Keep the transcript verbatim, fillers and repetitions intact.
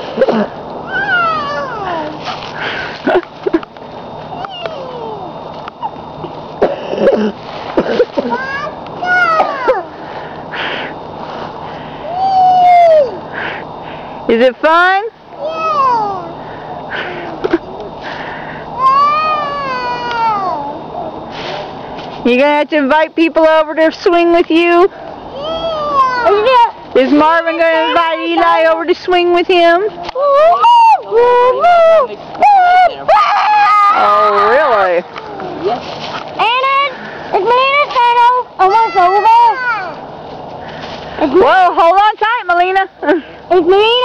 Is it fun? Yeah. You gonna have to invite people over to swing with you? Yeah. Is Marvin gonna invite Eli over to swing with him? Oh, really? Yes. And it's Melina's turn almost over. Whoa, hold on tight, Melina. It's Melina.